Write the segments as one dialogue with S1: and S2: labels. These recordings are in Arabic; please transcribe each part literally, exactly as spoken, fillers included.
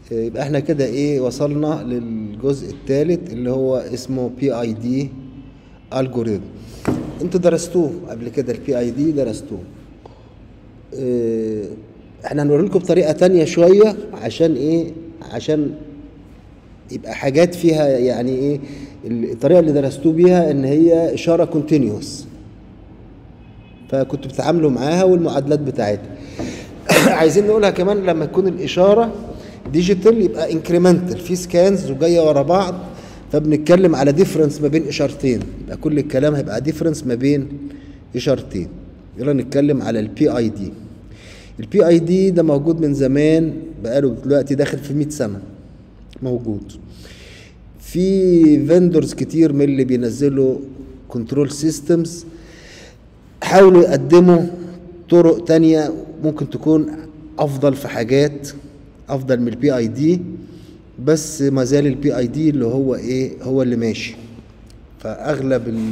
S1: يبقى احنا كده ايه وصلنا للجزء الثالث اللي هو اسمه بي اي دي الجوريثم. انتوا درستوه قبل كده، البي اي دي درستوه. اه احنا هنوري لكم بطريقه تانية شويه عشان ايه، عشان يبقى حاجات فيها يعني ايه الطريقه اللي درستوه بيها ان هي اشاره كونتينيوس، فكنتوا بتتعاملوا معاها والمعادلات بتاعتها. عايزين نقولها كمان لما تكون الاشاره ديجيتال يبقى انكريمنتال، في سكانز وجايه ورا بعض، فبنتكلم على ديفرنس ما بين اشارتين، يبقى كل الكلام هيبقى ديفرنس ما بين اشارتين. يلا نتكلم على البي اي دي. البي اي دي ده موجود من زمان، بقاله دلوقتي داخل في مئة سنه موجود. في فيندورز كتير من اللي بينزلوا كنترول سيستمز حاولوا يقدموا طرق تانية ممكن تكون افضل في حاجات، افضل من البي اي دي، بس ما زال البي اي دي اللي هو ايه هو اللي ماشي. فاغلب ال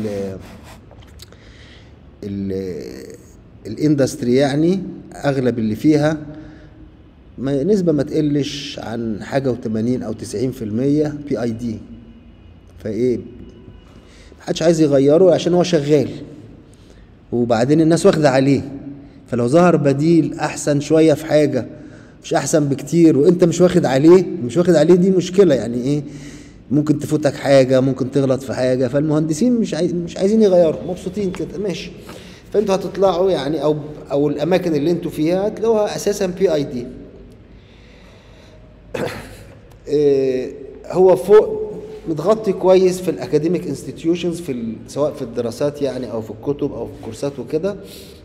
S1: ال الاندستري يعني اغلب اللي فيها ما نسبة ما تقلش عن حاجة وثمانين او تسعين في المية بي اي دي. فايه محدش عايز يغيره عشان هو شغال، وبعدين الناس واخدة عليه، فلو ظهر بديل احسن شوية في حاجة مش احسن بكتير وانت مش واخد عليه مش واخد عليه دي مشكلة. يعني ايه ممكن تفوتك حاجة، ممكن تغلط في حاجة، فالمهندسين مش عايز مش عايزين يغيروا، مبسوطين كده ماشي. فانتوا هتطلعوا يعني او او الاماكن اللي انتوا فيها هتلاقوها اساسا بي اي دي. هو فوق متغطي كويس في الاكاديميك انستتيوشنز، في سواء في الدراسات يعني او في الكتب او في الكورسات وكده.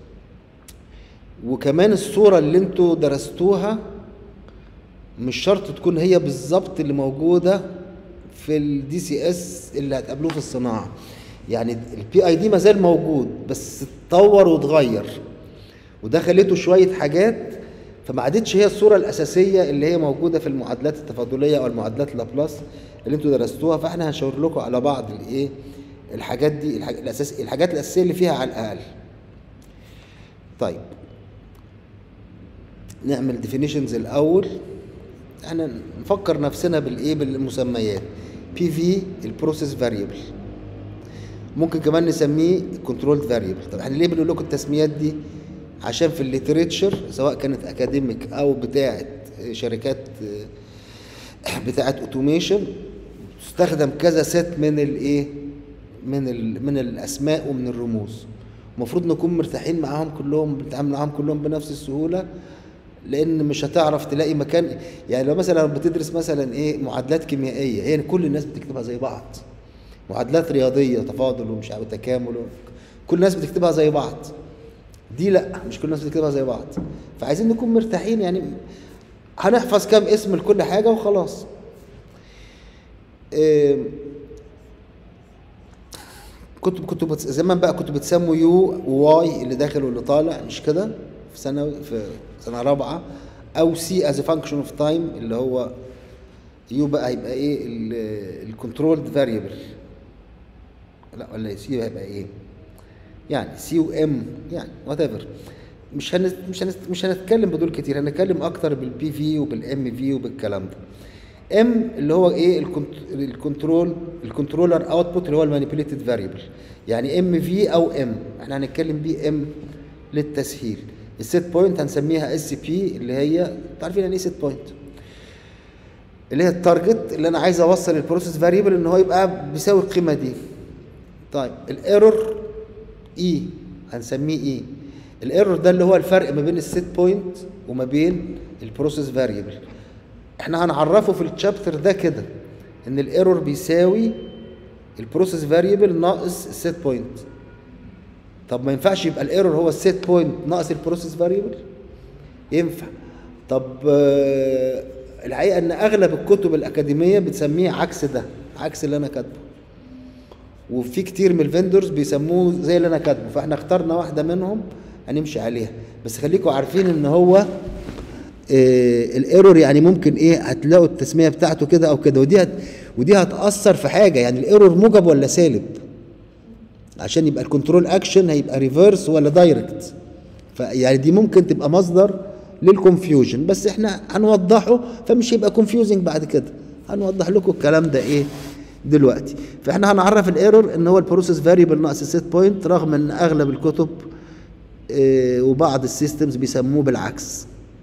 S1: وكمان الصورة اللي انتوا درستوها مش شرط تكون هي بالظبط اللي موجودة في الدي سي اس اللي هتقابلوه في الصناعة. يعني البي اي دي مازال موجود بس اتطور واتغير ودخلته شوية حاجات، فما عادتش هي الصورة الأساسية اللي هي موجودة في المعادلات التفاضلية أو المعادلات لابلاس اللي انتوا درستوها. فاحنا هنشاور لكم على بعض الايه الحاجات دي، الأساس الحاجات الأساسية اللي فيها على الأقل. طيب نعمل ديفينيشنز الأول. احنا نفكر نفسنا بالايه بالمسميات. بي في البروسيس فاريبل، ممكن كمان نسميه كنترول فاريبل. طب احنا ليه بنقول لكم التسميات دي؟ عشان في الليتريتشر سواء كانت اكاديميك او بتاعه شركات بتاعه اوتوميشن تستخدم كذا ست من الايه من ال من الاسماء ومن الرموز. المفروض نكون مرتاحين معاهم كلهم، بنتعامل معاهم كلهم بنفس السهوله، لان مش هتعرف تلاقي مكان. يعني لو مثلا بتدرس مثلا ايه معادلات كيميائيه، هي يعني كل الناس بتكتبها زي بعض. معادلات رياضيه تفاضل ومش عارف تكامل، كل الناس بتكتبها زي بعض. دي لا، مش كل الناس بتكتبها زي بعض. فعايزين نكون مرتاحين، يعني هنحفظ كام اسم لكل حاجه وخلاص. إيه كنتوا كنتوا زمان بقى كنتوا بتسموا يو وواي اللي داخل واللي طالع، مش كده؟ في سنه في سنه رابعه. او سي از فانكشن اوف تايم اللي هو يو بقى هيبقى ايه الكنترولد فاريبل، لا ولا سي هيبقى ايه يعني سي وام يعني وات ايفر. مش هنت مش هنت مش هنتكلم بدول كتير، هنتكلم اكتر بالبي في وبالام في وبالكلام ده. ام اللي هو ايه الكنترول الكنترولر اوتبوت اللي هو المانيبيوليتد فاريبل، يعني ام في او ام. احنا هنتكلم بيه ام للتسهيل. السيت بوينت هنسميها اس بي اللي هي عارفين يعني ايه سيت بوينت، اللي هي التارجت اللي انا عايز اوصل البروسيس فاريبل ان هو يبقى بيساوي القيمه دي. طيب الايرور اي هنسميه اي. الايرور ده اللي هو الفرق ما بين السيت بوينت وما بين البروسيس فاريبل. احنا هنعرفه في الشابتر ده كده ان الايرور بيساوي البروسيس فاريبل ناقص السيت بوينت. طب ما ينفعش يبقى الايرور هو السيت بوينت ناقص البروسيس فاريبل؟ ينفع. طب آه الحقيقه ان اغلب الكتب الاكاديميه بتسميه عكس ده، عكس اللي انا كاتبه. وفي كتير من الفندورز بيسموه زي اللي انا كاتبه، فاحنا اخترنا واحده منهم هنمشي عليها. بس خليكم عارفين ان هو إيه الايرور يعني ممكن ايه هتلاقوا التسميه بتاعته كده او كده، ودي هت ودي هتاثر في حاجه. يعني الايرور موجب ولا سالب؟ عشان يبقى الكنترول اكشن هيبقى ريفرس ولا دايركت. فيعني دي ممكن تبقى مصدر للكونفيوجن، بس احنا هنوضحه فمش هيبقى كونفيوزنج بعد كده، هنوضح لكم الكلام ده ايه دلوقتي. فاحنا هنعرف الايرور ان هو البروسيس فاريبل ناقص السيت بوينت، رغم ان اغلب الكتب اه وبعض السيستمز بيسموه بالعكس.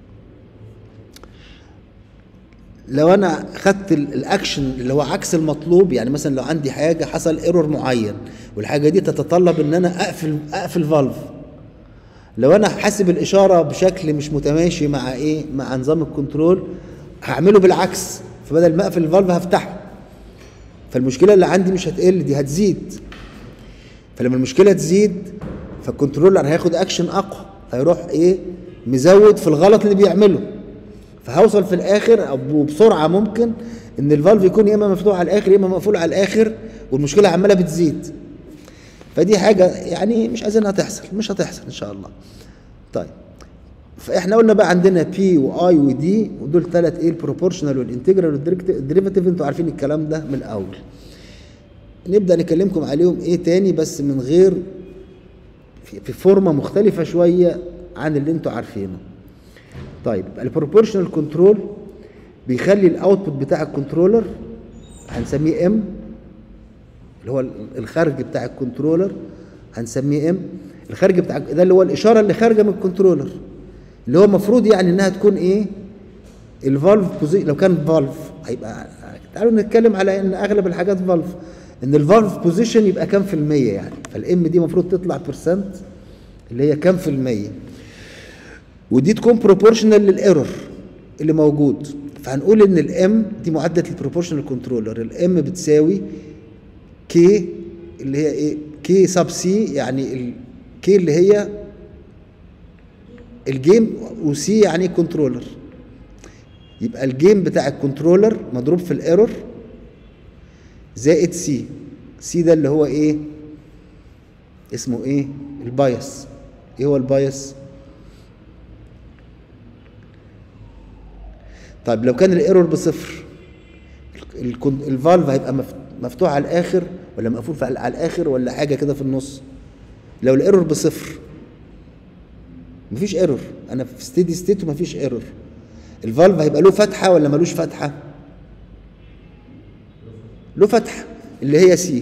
S1: لو انا خدت الاكشن اللي هو عكس المطلوب، يعني مثلا لو عندي حاجه حصل ايرور معين والحاجه دي تتطلب ان انا اقفل اقفل فالف، لو انا حاسب الاشاره بشكل مش متماشي مع ايه مع نظام الكنترول هعمله بالعكس، فبدل ما اقفل الفالف هفتحه، فالمشكله اللي عندي مش هتقل، دي هتزيد. فلما المشكله تزيد فالكنترولر هياخد اكشن اقوى، هيروح ايه مزود في الغلط اللي بيعمله، فهوصل في الاخر او بسرعه ممكن ان الفالف يكون يا اما مفتوح على الاخر يا اما مقفول على الاخر، والمشكله عماله بتزيد. فدي حاجه يعني مش عايزينها تحصل، مش هتحصل ان شاء الله. طيب فاحنا قلنا بقى عندنا بي واي ودي، ودول ثلاث ايه البروبورشنال والانتجرال والديريفاتيف، انتوا عارفين الكلام ده من الاول. نبدا نكلمكم عليهم ايه تاني بس من غير في فورمه مختلفه شويه عن اللي انتوا عارفينه. طيب البروبورشنال كنترول بيخلي الاوتبوت بتاع الكنترولر هنسميه ام، اللي هو الخارج بتاع الكنترولر هنسميه ام، الخارج بتاع ده اللي هو الاشاره اللي خارجه من الكنترولر، اللي هو المفروض يعني انها تكون ايه الفالف بوزي... لو كان فالف هيبقى، تعالوا نتكلم على ان اغلب الحاجات فالف، ان الفالف بوزيشن يبقى كام في المية يعني، فالام دي المفروض تطلع بيرسنت اللي هي كام في المية، ودي تكون بروبورشنال للايرور اللي موجود. فهنقول ان الام دي معادله البروبورشنال كنترولر، الام بتساوي كي اللي هي ايه كي سب سي، يعني الكي اللي هي الجيم وسي يعني كنترولر، يبقى الجيم بتاع الكنترولر مضروب في الايرور زائد سي، سي ده اللي هو ايه اسمه ايه البايس. ايه هو البايس؟ طيب لو كان الايرور بصفر الفالف هيبقى مفتوح على الاخر ولا مقفول على الاخر ولا حاجه كده في النص؟ لو الايرور بصفر مفيش ايرور، انا في ستيدي ستيت ومفيش ايرور، الفالف هيبقى له فتحه ولا ملوش فتحه؟ له فتحه اللي هي سي،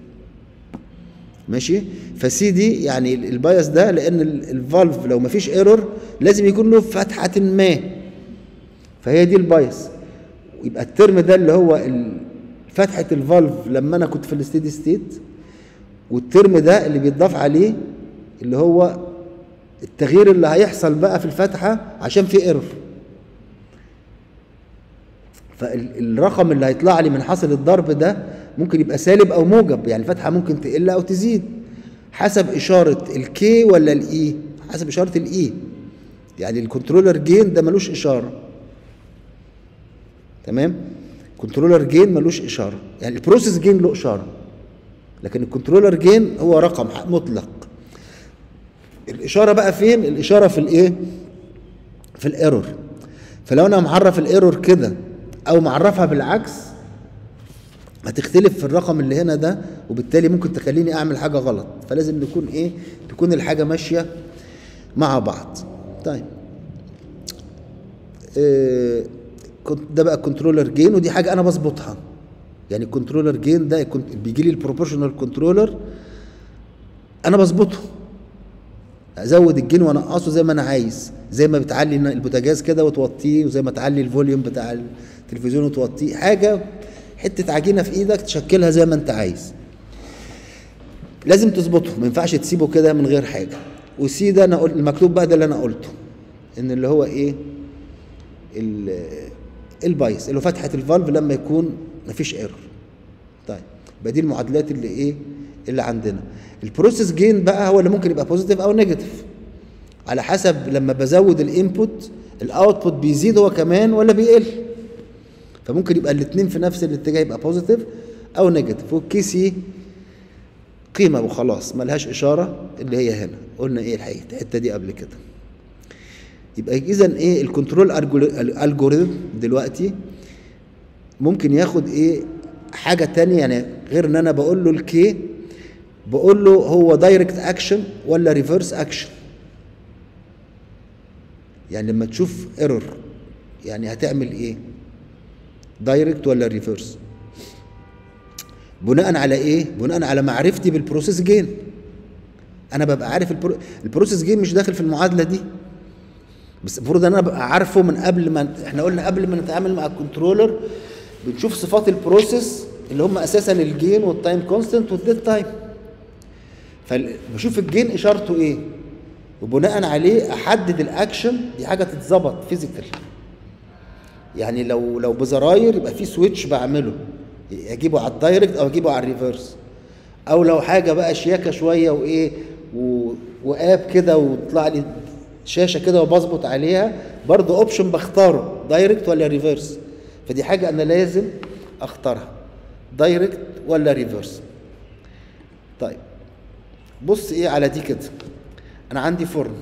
S1: ماشي. فسي دي يعني البايس ده، لان الفالف لو مفيش ايرور لازم يكون له فتحه ما، فهي دي البايس. يبقى الترم ده اللي هو فتحه الفالف لما انا كنت في الستيدي ستيت، والترم ده اللي بيتضاف عليه اللي هو التغيير اللي هيحصل بقى في الفتحه عشان في ايرور. فالرقم اللي هيطلع لي من حاصل الضرب ده ممكن يبقى سالب او موجب، يعني الفتحه ممكن تقل او تزيد حسب اشاره الكي ولا الاي، حسب اشاره الاي، يعني الكنترولر جين ده ملوش اشاره، تمام. كنترولر جين ملوش اشاره، يعني البروسيس جين له اشاره، لكن الكنترولر جين هو رقم مطلق. الاشاره بقى فين؟ الاشاره في الايه؟ في الايرور. فلو انا معرف الايرور كده او معرفها بالعكس هتختلف في الرقم اللي هنا ده، وبالتالي ممكن تخليني اعمل حاجه غلط، فلازم نكون ايه تكون الحاجه ماشيه مع بعض. طيب إيه ده بقى كنترولر جين، ودي حاجه انا بظبطها، يعني الكنترولر جين ده بيجي لي البروبورشنال كنترولر انا بظبطه، ازود الجين وانقصه زي ما انا عايز، زي ما بتعلي البوتاجاز كده وتوطيه، وزي ما تعلي الفوليوم بتاع التلفزيون وتوطيه، حاجه حته عجينه في ايدك تشكلها زي ما انت عايز، لازم تظبطه، ما ينفعش تسيبه كده من غير حاجه. وسي ده انا قلت المكتوب بقى ده اللي انا قلته، ان اللي هو ايه البايس اللي هو فتحه الفالف لما يكون مفيش ايرور. طيب يبقى دي المعادلات اللي ايه اللي عندنا. البروسيس جين بقى هو اللي ممكن يبقى بوزيتيف او نيجاتيف على حسب لما بزود الانبوت الاوتبوت بيزيد هو كمان ولا بيقل، فممكن يبقى الاثنين في نفس الاتجاه، يبقى بوزيتيف او نيجاتيف. والكي سي قيمه وخلاص ملهاش اشاره اللي هي هنا، قلنا ايه الحقيقه الحته دي قبل كده. يبقى اذا ايه الكنترول الجوريثم دلوقتي ممكن ياخد ايه حاجه تانية، يعني غير ان انا بقول له الكي بقول له هو دايركت اكشن ولا ريفرس اكشن. يعني لما تشوف ايرور يعني هتعمل ايه؟ دايركت ولا ريفرس؟ بناء على ايه؟ بناء على معرفتي بالبروسيس جين. انا ببقى عارف البرو... البروسيس جين مش داخل في المعادله دي، بس المفروض ان انا ببقى عارفه من قبل ما احنا قلنا قبل ما نتعامل مع الكنترولر بنشوف صفات البروسيس اللي هم اساسا الجين والتايم كونستنت والديد تايم. فبشوف الجين اشارته ايه وبناء عليه احدد الاكشن. دي حاجه تتظبط فيزيكال، يعني لو لو بزراير يبقى في سويتش بعمله اجيبه على الدايركت او اجيبه على الريفرس، او لو حاجه بقى شياكه شويه وايه و... واب كده وطلع لي شاشه كده وبظبط عليها برضه اوبشن بختاره دايركت ولا ريفرس. فدي حاجه انا لازم اختارها دايركت ولا ريفرس. طيب بص ايه على دي كده، انا عندي فرن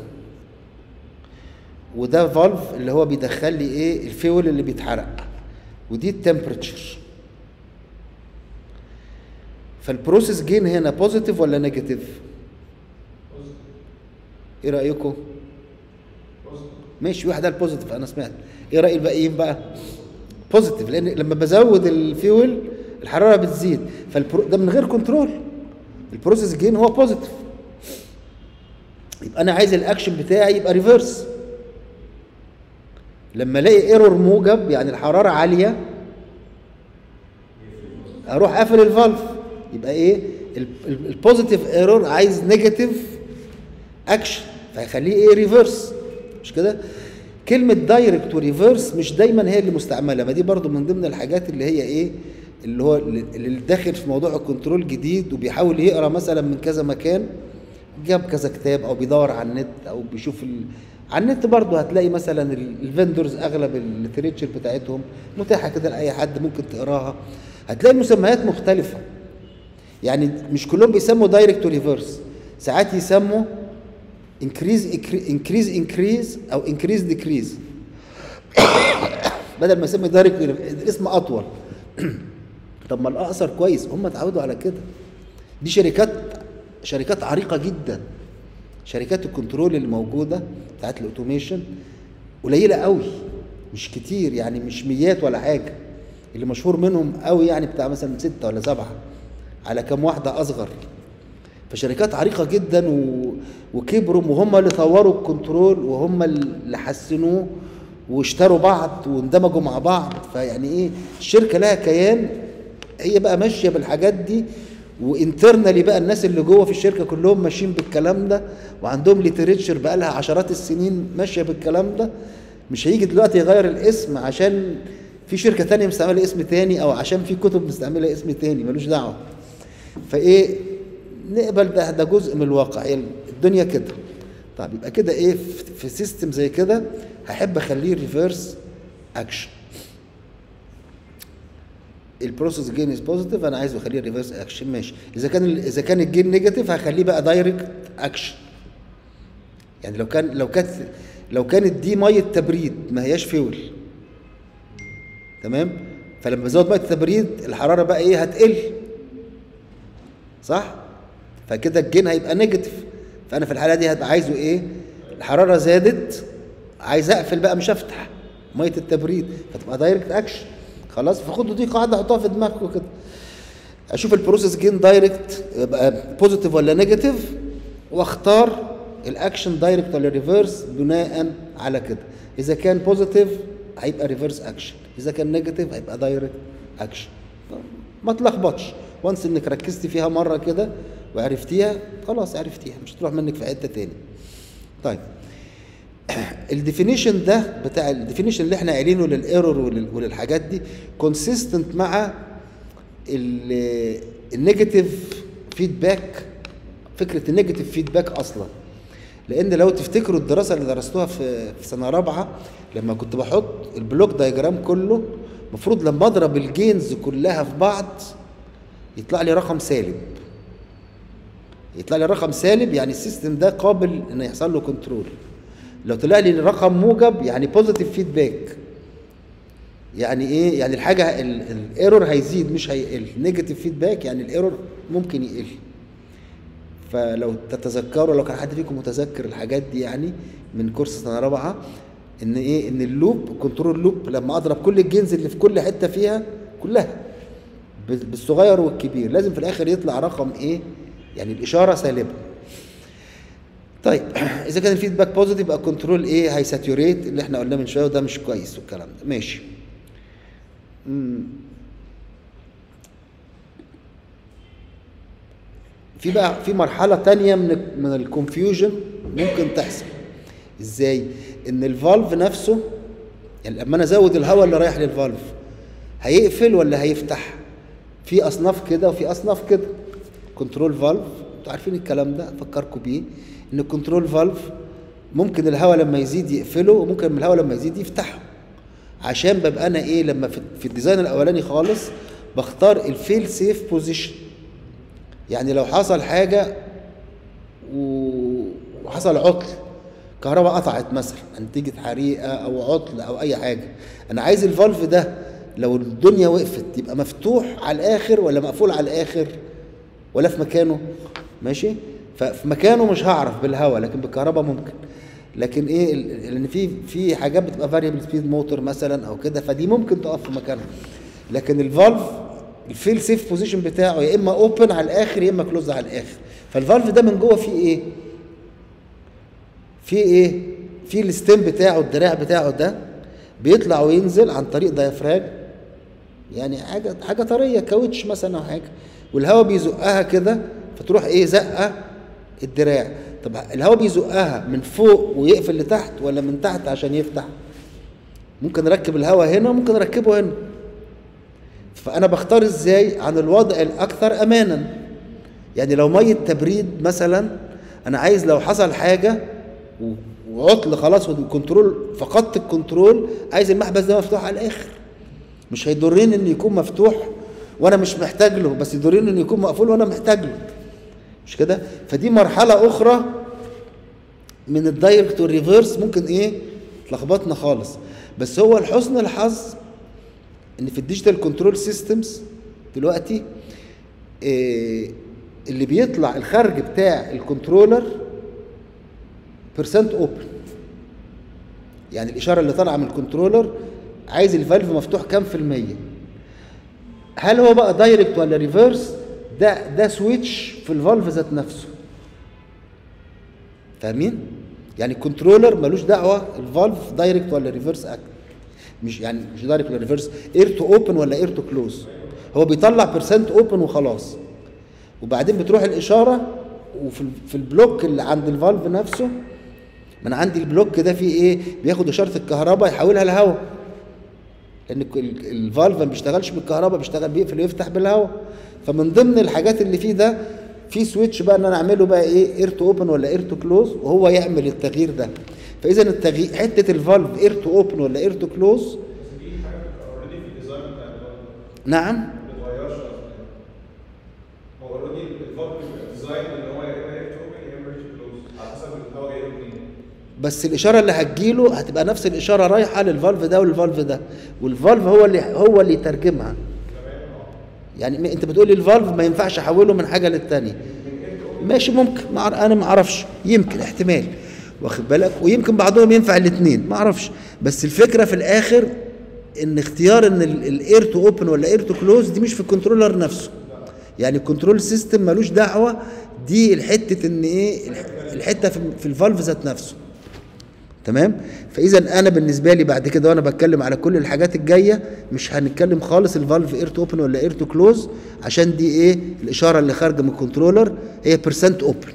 S1: وده فالف اللي هو بيدخل لي ايه الفيول اللي بيتحرق، ودي التمبريتشر. فالبروسيس جين هنا بوزيتيف ولا نيجاتيف؟ ايه رايكم؟ ماشي، واحده البوزيتيف انا سمعت. ايه راي الباقيين بقى؟ بوزيتيف، لان لما بزود الفيول الحراره بتزيد، فالبرو ده من غير كنترول. البروسيس جين هو بوزيتيف، يبقى انا عايز الاكشن بتاعي يبقى ريفرس. لما الاقي ايرور موجب يعني الحراره عاليه اروح قافل الفالف. يبقى ايه البوزيتيف ايرور عايز نيجاتيف اكشن فهيخليه ايه ريفرس، مش كده؟ كلمه دايركت وريفرس مش دايما هي اللي مستعمله، ما دي برضو من ضمن الحاجات اللي هي ايه اللي هو اللي داخل في موضوع الكنترول جديد وبيحاول يقرا مثلا من كذا مكان، جاب كذا كتاب او بيدور على النت او بيشوف ال... على النت برضو هتلاقي مثلا الفندرز اغلب الليتريتشر بتاعتهم متاحه كده لاي حد ممكن تقراها، هتلاقي المسميات مختلفه. يعني مش كلهم بيسموا دايركت وريفرس، ساعات يسموا انكريز انكريز انكريز او انكريز ديكريز بدل ما يسمي دايركت الاسم اطول. طب ما الاقصر كويس، هم اتعودوا على كده. دي شركات شركات عريقه جدا، شركات الكنترول اللي موجوده بتاعت الاوتوميشن قليله قوي، مش كتير يعني، مش ميات ولا حاجه. اللي مشهور منهم قوي يعني بتاع مثلا ستة ولا سبعة على كام واحده اصغر. فشركات عريقه جدا و... وكبروا، وهم اللي طوروا الكنترول وهم اللي حسنوه واشتروا بعض واندمجوا مع بعض. فيعني ايه الشركه لها كيان، هي بقى ماشيه بالحاجات دي، وانترنالي بقى الناس اللي جوه في الشركه كلهم ماشيين بالكلام ده، وعندهم ليتريتشر بقى لها عشرات السنين ماشيه بالكلام ده. مش هيجي دلوقتي يغير الاسم عشان في شركه ثانيه مستعمله اسم ثاني او عشان في كتب مستعمله اسم ثاني، ملوش دعوه. فايه نقبل ده ده جزء من الواقع، هي الدنيا كده. طيب يبقى كده ايه في سيستم زي كده هحب اخليه ريفيرس اكشن. البروسيس جين از بوزيتيف، انا عايزه اخليه ريفيرس اكشن، ماشي. اذا كان اذا كان الجين نيجاتيف هخليه بقى دايركت اكشن. يعني لو كان لو كانت لو كانت دي ميه تبريد ما هياش فيول، تمام؟ فلما بزود ميه التبريد الحراره بقى ايه هتقل، صح؟ فكده الجين هيبقى نيجاتيف، فانا في الحاله دي هبقى عايزه ايه؟ الحراره زادت عايز اقفل بقى مش افتح ميه التبريد، فتبقى دايركت اكشن. خلاص، فخدوا دي قاعده حطوها في دماغكم كده. اشوف البروسيس جين دايركت يبقى بوزيتيف ولا نيجاتيف، واختار الاكشن دايركت ولا ريفيرس بناء على كده. اذا كان بوزيتيف هيبقى ريفيرس اكشن، اذا كان نيجاتيف هيبقى دايركت اكشن. ما تلخبطش، وانس انك ركزت فيها مره كده وعرفتيها خلاص عرفتيها، مش هتروح منك في حته تاني. طيب الديفينيشن ده بتاع الديفينيشن اللي احنا قايلينه للايرور وللحاجات دي كونسيستنت مع النيجاتيف فيدباك، فكره النيجاتيف فيدباك اصلا. لان لو تفتكروا الدراسه اللي درستوها في في سنه رابعه لما كنت بحط البلوك دايجرام كله، المفروض لما اضرب الجينز كلها في بعض يطلع لي رقم سالب. يطلع لي رقم سالب يعني السيستم ده قابل ان يحصل له كنترول. لو طلع لي رقم موجب يعني بوزيتيف فيدباك. يعني ايه؟ يعني الحاجه الايرور هيزيد مش هيقل. نيجاتيف فيدباك يعني الايرور ممكن يقل. فلو تتذكروا، لو كان حد فيكم متذكر الحاجات دي يعني من كورس سنه رابعه، ان ايه، ان اللوب كنترول لوب لما اضرب كل الجينز اللي في كل حته فيها كلها بالصغير والكبير لازم في الاخر يطلع رقم ايه، يعني الاشاره سالبه. طيب اذا كان الفيدباك بوزيتيف يبقى كنترول ايه، هيساتوريت اللي احنا قلناه من شويه، وده مش كويس والكلام ده ماشي. مم. في بقى في مرحله تانية من من الكونفيوجن ممكن تحصل. ازاي؟ ان الفالف نفسه، يعني لما انا ازود الهواء اللي رايح للفالف هيقفل ولا هيفتح؟ في اصناف كده وفي اصناف كده. كنترول فالف انتوا عارفين الكلام ده، افكركم بيه، ان الكنترول فالف ممكن الهواء لما يزيد يقفله، وممكن الهواء لما يزيد يفتحه، عشان ببقى انا ايه، لما في الديزاين الاولاني خالص بختار الفيل سيف بوزيشن. يعني لو حصل حاجه وحصل عطل، كهرباء قطعت مثلا نتيجه حريقه او عطل او اي حاجه، انا عايز الفالف ده لو الدنيا وقفت يبقى مفتوح على الاخر ولا مقفول على الاخر ولا في مكانه؟ ماشي. ففي مكانه مش هعرف بالهواء، لكن بالكهرباء ممكن. لكن ايه، لان في في حاجات بتبقى فاريبل سبيد موتور مثلا او كده، فدي ممكن تقف في مكانها. لكن الفالف الفيل سيف بوزيشن بتاعه يا اما اوبن على الاخر يا اما كلوز على الاخر. فالفالف ده من جوه فيه ايه؟ فيه ايه؟ فيه الستيم بتاعه، الدراع بتاعه ده بيطلع وينزل عن طريق دايفراج، يعني حاجه حاجه طريه، كاوتش مثلا او حاجه، والهواء بيزقها كده فتروح ايه، زقه الدراع. طب الهواء بيزقها من فوق ويقفل لتحت ولا من تحت عشان يفتح؟ ممكن اركب الهواء هنا وممكن اركبه هنا. فانا بختار ازاي عن الوضع الاكثر امانا. يعني لو ميه تبريد مثلا، انا عايز لو حصل حاجه وعطل خلاص والكنترول فقدت الكنترول، عايز المحبس ده مفتوح على الاخر. مش هيضرني انه يكون مفتوح وانا مش محتاج له، بس يضرني انه يكون مقفول وانا محتاج له، مش كده؟ فدي مرحله اخرى من الدايركت والريفيرس ممكن ايه تلخبطنا خالص. بس هو لحسن الحظ ان في الديجيتال كنترول سيستمز دلوقتي إيه اللي بيطلع الخارج بتاع الكنترولر بيرسنت اوبن، يعني الاشاره اللي طالعه من الكنترولر عايز الفالف مفتوح كام في الميه. هل هو بقى دايركت ولا ريفيرس؟ ده ده سويتش في الفالف ذات نفسه. فاهمين؟ يعني الكنترولر ملوش دعوه الفالف دايركت ولا ريفيرس اكت، مش يعني مش دايركت ولا ريفيرس، اير تو اوبن ولا اير تو كلوز، هو بيطلع بيرسنت اوبن وخلاص. وبعدين بتروح الاشاره وفي في البلوك اللي عند الفالف نفسه، ما انا عندي البلوك ده فيه ايه، بياخد اشاره الكهرباء يحولها لهواء، لان الفالف ما بيشتغلش بالكهرباء، بيشتغل بيقفل ويفتح بالهواء. فمن ضمن الحاجات اللي فيه ده في سويتش بقى ان انا اعمله بقى ايه، اير تو اوبن ولا اير تو كلوز، وهو يعمل التغيير ده. فاذا التغيير حته الفالف اير تو اوبن ولا اير تو كلوز،
S2: بس دي حاجه اوريدي في الديزاين بتاع الفالف.
S1: نعم
S2: ما بتتغيرش اصلا. هو اوريدي الفالف ديزاين ان هو يا اما اير تو اوبن يا اما اير تو كلوز على حسب الهواء جاي منين.
S1: بس الاشاره اللي هتجيله هتبقى نفس الاشاره رايحه للفالف ده والفالف ده، والفالف هو اللي هو اللي يترجمها. يعني انت بتقول لي الفالف ما ينفعش احوله من حاجه للثانيه، ماشي ممكن، ما انا ما اعرفش، يمكن احتمال، واخد بالك، ويمكن بعضهم ينفع الاثنين ما اعرفش. بس الفكره في الاخر ان اختيار ان الاير تو اوبن ولا اير تو كلوز دي مش في الكنترولر نفسه، يعني الكنترول سيستم ملوش دعوه، دي الحته ان ايه، الحته في الفالف ذات نفسه. تمام؟ فاذا انا بالنسبه لي بعد كده وانا بتكلم على كل الحاجات الجايه مش هنتكلم خالص الفالف اير تو اوبن ولا اير تو كلوز، عشان دي ايه، الاشاره اللي خارجه من الكنترولر هي بيرسنت اوبن.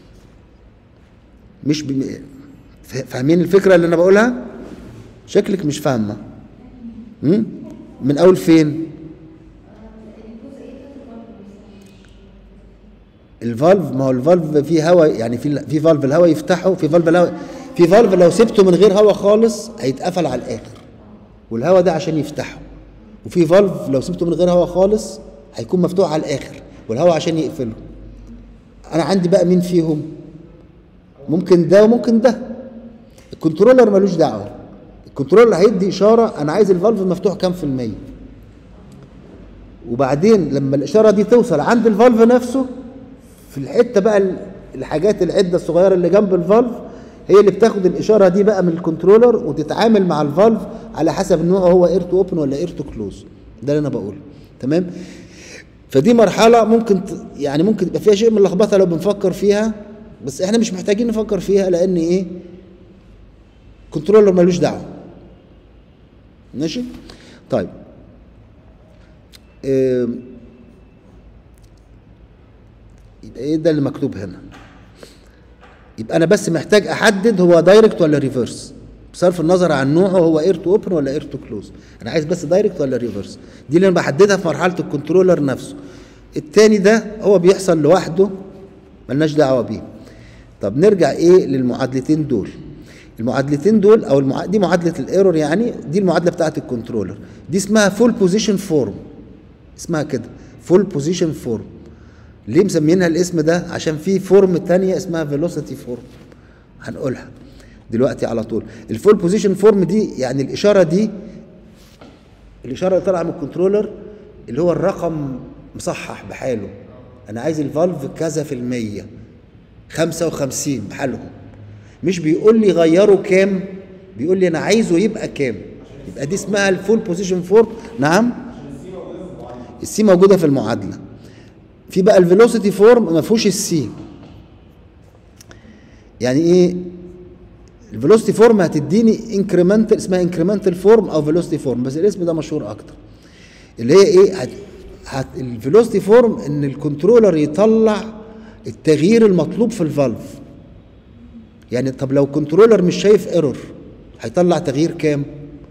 S1: مش بم... فاهمين الفكره اللي انا بقولها؟ شكلك مش فاهمه. امم من اول فين؟ الفالف، ما هو الفالف فيه هواء، يعني في في فالف الهواء يفتحه، في فالف الهواء، في فالف لو سبته من غير هواء خالص هيتقفل على الاخر والهواء ده عشان يفتحه، وفي فالف لو سبته من غير هواء خالص هيكون مفتوح على الاخر والهواء عشان يقفله. انا عندي بقى مين فيهم؟ ممكن ده وممكن ده. الكنترولر ملوش دعوه، الكنترولر هيدي اشاره انا عايز الفالف مفتوح كام في الميه، وبعدين لما الاشاره دي توصل عند الفالف نفسه في الحته بقى الحاجات العده الصغيره اللي جنب الفالف هي اللي بتاخد الاشاره دي بقى من الكنترولر وتتعامل مع الفالف على حسب النوع، هو اير تو اوبن ولا اير تو كلوز. ده اللي انا بقوله. تمام. فدي مرحله ممكن ت... يعني ممكن يبقى فيها شيء من اللخبطه لو بنفكر فيها، بس احنا مش محتاجين نفكر فيها لان ايه، كنترولر ملوش دعوه. ماشي. طيب إيه... يبقى ايه ده اللي مكتوب هنا؟ يبقى انا بس محتاج احدد هو دايركت ولا ريفرس، بصرف النظر عن نوعه، هو اير تو اوبن ولا اير تو كلوز. انا عايز بس دايركت ولا ريفرس، دي اللي انا بحددها في مرحله الكنترولر نفسه. التاني ده هو بيحصل لوحده ملناش دعوه بيه. طب نرجع ايه للمعادلتين دول. المعادلتين دول او المع... دي معادله الايرور، يعني دي المعادله بتاعه الكنترولر، دي اسمها فول بوزيشن فورم، اسمها كده فول بوزيشن فورم. ليه مسمينها الاسم ده؟ عشان في فورم تانية اسمها فيلوسيتي فورم، هنقولها دلوقتي على طول. الفول بوزيشن فورم دي يعني الاشاره دي، الاشاره اللي طالعه من الكنترولر اللي هو الرقم مصحح بحاله، انا عايز الفالف كذا في المية، خمسة وخمسين بحالهم، مش بيقول لي غيره كام، بيقول لي انا عايزه يبقى كام. يبقى دي اسمها الفول بوزيشن فورم. نعم، السي موجوده في المعادله. في بقى الفيلوسيتي فورم ما فيهوش السي. يعني ايه الفيلوسيتي فورم؟ هتديني انكريمنتال، اسمها انكريمنتال فورم او فيلوسيتي فورم، بس الاسم ده مشهور اكتر. اللي هي ايه؟ هت... هت... الفيلوسيتي فورم ان الكنترولر يطلع التغيير المطلوب في الفالف. يعني طب لو كنترولر مش شايف ايرور هيطلع تغيير كام؟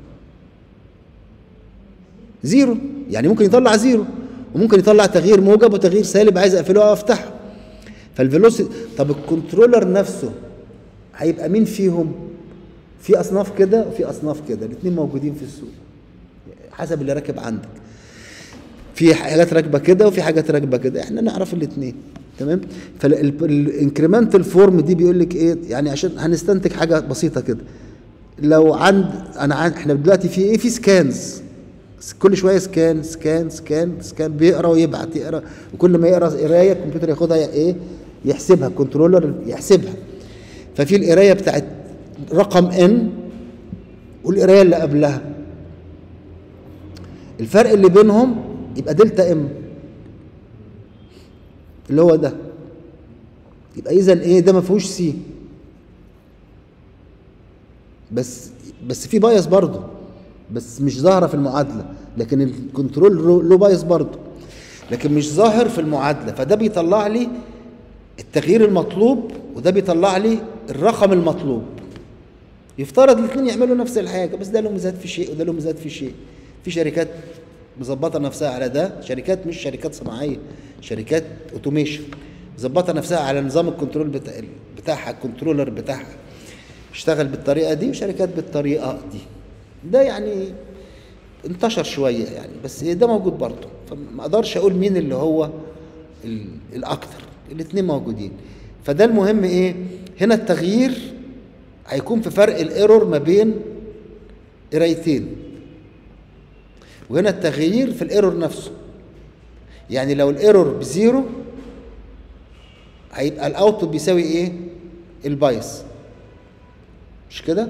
S1: زيرو. يعني ممكن يطلع زيرو، وممكن يطلع تغيير موجب وتغيير سالب عايز اقفله او افتحه. فالفيلوسيتي، طب الكنترولر نفسه هيبقى مين فيهم؟ في اصناف كده وفي اصناف كده، الاثنين موجودين في السوق حسب اللي راكب عندك. في حاجات راكبه كده وفي حاجات راكبه كده، احنا نعرف الاثنين. تمام. فالانكريمنتال فورم دي بيقول لك ايه؟ يعني عشان هنستنتج حاجه بسيطه كده، لو عند انا عند احنا دلوقتي في ايه؟ في سكانز، كل شويه سكان سكان سكان سكان، بيقرا ويبعت يقرا، وكل ما يقرا قرايه الكمبيوتر ياخدها ايه؟ يحسبها، الكنترولر يحسبها. ففي القرايه بتاعت رقم ان والقرايه اللي قبلها، الفرق اللي بينهم يبقى دلتا ام اللي هو ده. يبقى اذا ايه؟ ده ما فيهوش سي، بس بس في بايس برضه، بس مش ظاهره في المعادله، لكن الكنترول له بايس برضه لكن مش ظاهر في المعادله. فده بيطلع لي التغيير المطلوب وده بيطلع لي الرقم المطلوب. يفترض الاثنين يعملوا نفس الحاجه، بس ده له ميزات في شيء وده له ميزات في شيء. في شركات مظبطه نفسها على ده، شركات مش شركات صناعيه، شركات اوتوميشن مظبطه نفسها على نظام الكنترول بتاع بتاعها، الكنترولر بتاعها اشتغل بالطريقه دي، وشركات بالطريقه دي. ده يعني انتشر شويه يعني، بس ده موجود برضه، فما اقدرش اقول مين اللي هو الاكثر، الاثنين موجودين. فده المهم ايه هنا؟ التغيير هيكون في فرق الايرور ما بين قرايتين، وهنا التغيير في الايرور نفسه. يعني لو الايرور بزيرو هيبقى الاوتبوت بيساوي ايه؟ البايس، مش كده؟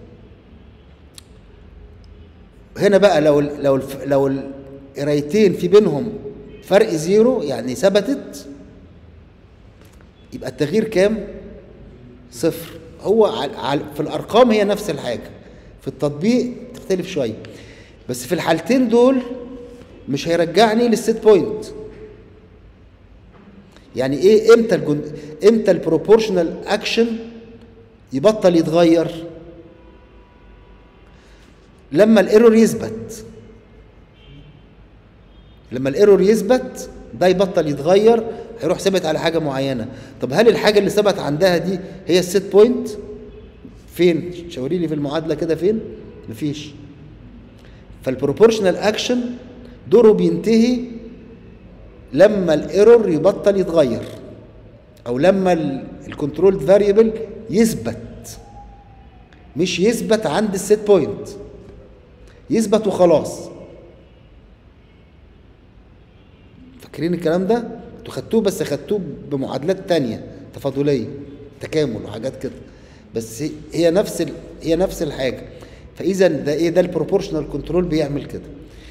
S1: هنا بقى لو لو لو القرايتين في بينهم فرق زيرو يعني ثبتت، يبقى التغيير كام؟ صفر. هو في الارقام هي نفس الحاجه، في التطبيق تختلف شويه، بس في الحالتين دول مش هيرجعني للسيت بوينت. يعني ايه امتى الجن... امتى البروبورشنال اكشن يبطل يتغير؟ لما الايرور يثبت. لما الايرور يثبت ده يبطل يتغير، هيروح ثابت على حاجه معينه. طب هل الحاجه اللي ثبت عندها دي هي السيت بوينت؟ فين؟ شاوري لي في المعادله كده فين؟ مفيش. فالبروبورشنال اكشن دوره بينتهي لما الايرور يبطل يتغير، او لما الكنترول فاريبل يثبت، مش يثبت عند السيت بوينت، يثبت وخلاص. فاكرين الكلام ده؟ انتوا خدتوه، بس خدتوه بمعادلات تانية تفاضليه، تكامل وحاجات كده. بس هي نفس ال... هي نفس الحاجه. فاذا ده ايه؟ ده البروبورشنال كنترول بيعمل كده.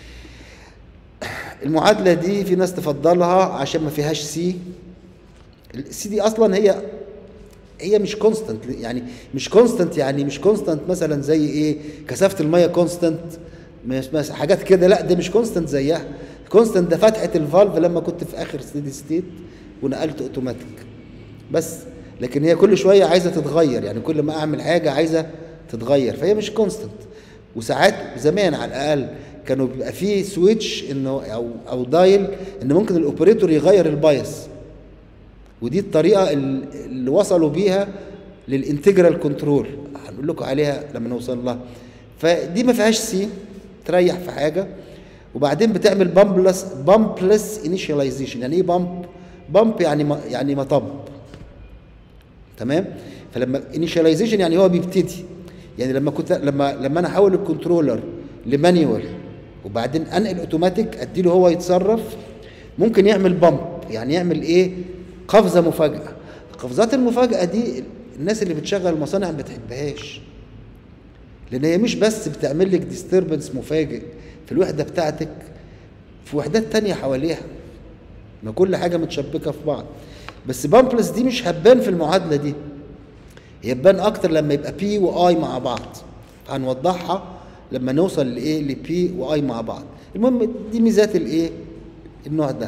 S1: المعادله دي في ناس تفضلها عشان ما فيهاش سي. السي دي اصلا هي هي مش كونستانت، يعني مش كونستانت يعني مش كونستانت مثلا زي ايه؟ كثافه الميه كونستانت، مش حاجات كده، لا ده مش كونستانت زيها. كونستانت ده فتحه الفالف لما كنت في اخر ستيدي ستيت ونقلت اوتوماتيك بس. لكن هي كل شويه عايزه تتغير، يعني كل ما اعمل حاجه عايزه تتغير، فهي مش كونستانت. وساعات زمان على الاقل كانوا بيبقى فيه سويتش انه او او دايل ان ممكن الاوبريتور يغير البايس، ودي الطريقه اللي وصلوا بيها للانتجرال كنترول، هنقول لكم عليها لما نوصل لها. فدي ما فيهاش سي، تريح في حاجه. وبعدين بتعمل بامبلس بامبلس انيشاليزيشن. يعني ايه بامب؟ بامب يعني ما يعني مطب، تمام؟ فلما انيشاليزيشن يعني هو بيبتدي، يعني لما كنت لما لما انا احول الكنترولر لمانيوال وبعدين انقل اوتوماتيك اديله هو يتصرف، ممكن يعمل بامب، يعني يعمل ايه؟ قفزه مفاجاه. قفزات المفاجاه دي الناس اللي بتشغل المصانع ما بتحبهاش، لان هي مش بس بتعمل لك ديستربنس مفاجئ في الوحده بتاعتك، في وحدات تانية حواليها، ما كل حاجه متشبكه في بعض. بس بامبلس دي مش هتبان في المعادله دي، هي تبان اكتر لما يبقى بي واي مع بعض، هنوضحها لما نوصل لايه؟ لبي واي مع بعض. المهم دي ميزات الايه؟ النوع ده.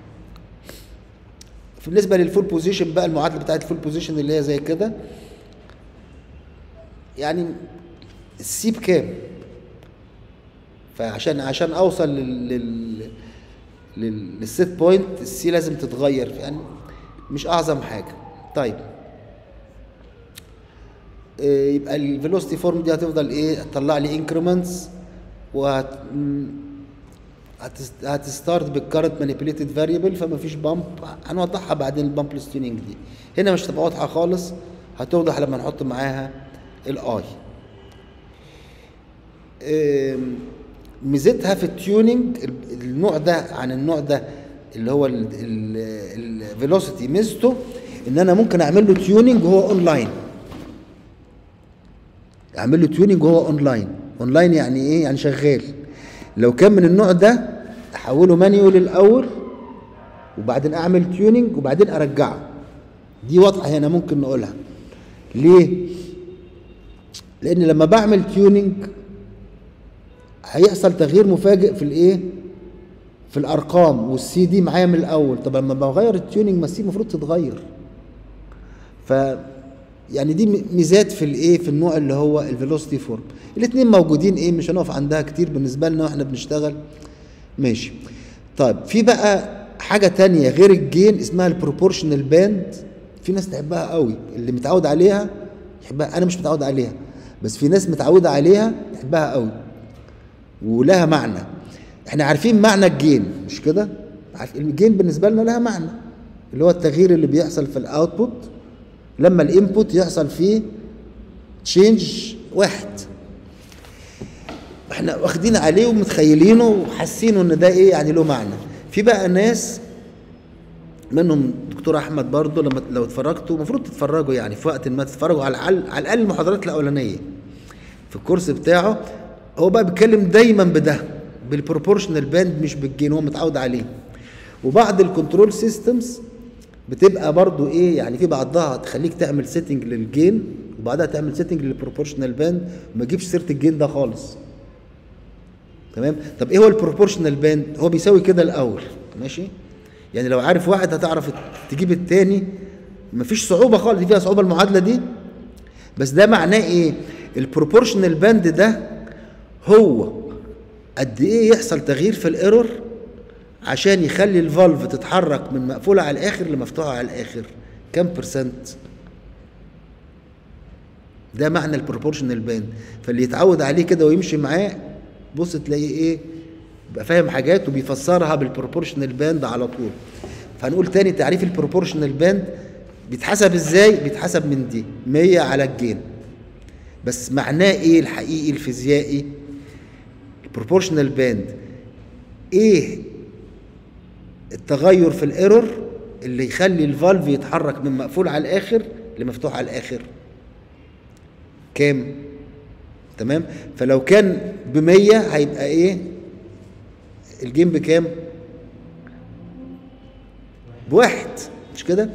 S1: بالنسبه للفول بوزيشن بقى، المعادله بتاعت الفول بوزيشن اللي هي زي كده، يعني السي بكام؟ فعشان عشان اوصل لل لل للسيت بوينت السي لازم تتغير، يعني مش اعظم حاجه. طيب إيه يبقى الفيلوسيتي فورم دي هتفضل ايه؟ هتطلع لي انكريمنتس، وهت هتستارت بالكارنت مانيبيوليتد فاريبل، فما فيش بامب. هنوضحها بعدين البامبلس تيونينج دي، هنا مش هتبقى واضحه خالص، هتوضح لما نحط معاها الاي. إيه ميزتها في التيونينج النوع ده عن النوع ده اللي هو الفيلوسيتي، ميزته ان انا ممكن اعمل له تيونينج وهو اونلاين. اعمل له تيونينج وهو اونلاين. اونلاين يعني ايه؟ يعني شغال. لو كان من النوع ده احوله مانيوال الاول وبعدين اعمل تيونينج وبعدين ارجعه. دي واضحه هنا ممكن نقولها. ليه؟ لان لما بعمل تيونينج هيحصل تغيير مفاجئ في الايه؟ في الارقام، والسي دي معايا من الاول. طب لما بغير التيونينج ما السي المفروض تتغير. ف يعني دي ميزات في الايه؟ في النوع اللي هو الفيلوسيتي فورم. الاثنين موجودين، ايه مش هنقف عندها كتير بالنسبه لنا واحنا بنشتغل، ماشي. طيب في بقى حاجه تانية غير الجين اسمها البروبورشنال باند. في ناس تحبها قوي، اللي متعود عليها يحبها، انا مش متعود عليها، بس في ناس متعوده عليها يحبها قوي ولها معنى. احنا عارفين معنى الجين مش كده؟ الجين بالنسبه لنا لها معنى، اللي هو التغيير اللي بيحصل في الاوتبوت لما الانبوت يحصل فيه تشينج واحد. احنا واخدين عليه ومتخيلينه وحاسينه ان ده ايه؟ يعني له معنى. في بقى ناس منهم دكتور احمد برضه، لما لو اتفرجتوا المفروض تتفرجوا، يعني في وقت ما تتفرجوا على الاقل على الاقل المحاضرات الاولانيه في الكورس بتاعه، هو بقى بيتكلم دايما بده بالبروبورشنال باند مش بالجين، هو متعود عليه. وبعض الكنترول سيستمز بتبقى برضو ايه؟ يعني في بعضها تخليك تعمل سيتنج للجين وبعدها تعمل سيتنج للبروبورشنال باند وما تجيبش سيره الجين ده خالص. تمام؟ طب ايه هو البروبورشنال باند؟ هو بيساوي كده الاول، ماشي؟ يعني لو عارف واحد هتعرف تجيب الثاني، مفيش صعوبه خالص، دي فيها صعوبه المعادله دي. بس ده معناه ايه؟ البروبورشنال باند ده هو قد ايه يحصل تغيير في الايرور عشان يخلي الفالف تتحرك من مقفوله على الاخر لمفتوحه على الاخر، كام برسنت؟ ده معنى البروبورشنال باند. فاللي يتعود عليه كده ويمشي معاه بص تلاقيه ايه؟ يبقى فاهم حاجات وبيفسرها بالبروبورشنال باند على طول. فهنقول تاني تعريف البروبورشنال باند بيتحسب ازاي؟ بيتحسب من دي مية على الجين. بس معناه ايه الحقيقي الفيزيائي؟ البروبورشنال باند ايه التغير في الايرور اللي يخلي الفالف يتحرك من مقفول على الاخر لمفتوح على الاخر؟ كام؟ تمام. فلو كان ب مية هيبقى ايه الجيم بكام؟ بواحد، مش كده؟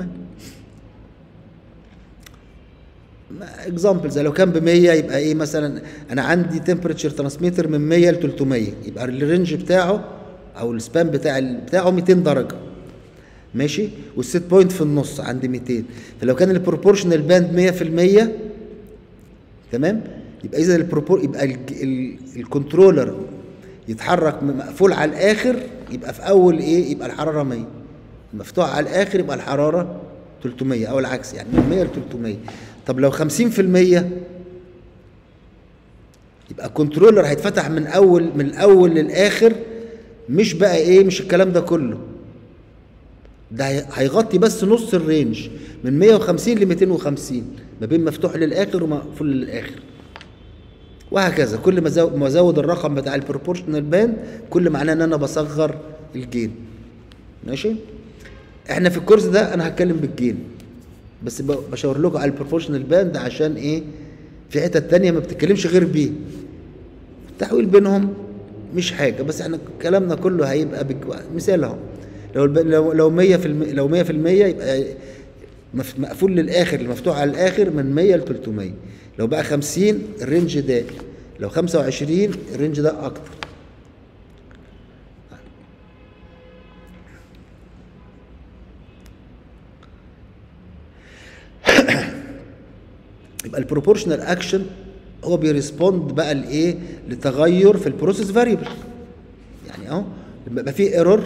S1: اكزامبلز، لو كان ب مية يبقى ايه مثلا؟ انا عندي تمبريتشر ترانسميتر من مية ل تلتمية، يبقى الرينج بتاعه او السبان بتاع بتاعه ميتين درجه، ماشي؟ والسيت بوينت في النص عند ميتين. فلو كان البروبورشنال باند مية في المية، تمام، يبقى اذا البروبور يبقى ال ال الكنترولر يتحرك مقفول على الاخر، يبقى في اول ايه؟ يبقى الحراره مية، مفتوح على الاخر يبقى الحراره تلتمية، او العكس يعني من مية ل تلتمية. طب لو خمسين في المية يبقى الكنترولر هيتفتح من اول من الاول للاخر، مش بقى ايه؟ مش الكلام ده كله، ده هيغطي بس نص الرينج من مية وخمسين ل ميتين وخمسين، ما بين مفتوح للاخر ومقفول للاخر، وهكذا. كل ما ازود الرقم بتاع البروبورشنال باند كل معناه ان انا بصغر الجين، ماشي؟ احنا في الكورس ده انا هتكلم بالجين بس، بشاور لكم على البروبورشنال باند عشان ايه؟ في حتت تانية ما بتتكلمش غير بيه، التحويل بينهم مش حاجه، بس احنا كلامنا كله هيبقى مثال اهو. لو لو لو مية في المية لو مية في المية يبقى مقفول للاخر، المفتوح على الاخر من مية ل تلتمية. لو بقى خمسين الرينج ده، لو خمسة وعشرين الرينج ده اكتر. يبقى البروبورشنال اكشن هو بيرسبوند بقى لايه؟ لتغير في البروسيس فاريبل. يعني اهو لما يبقى في ايرور،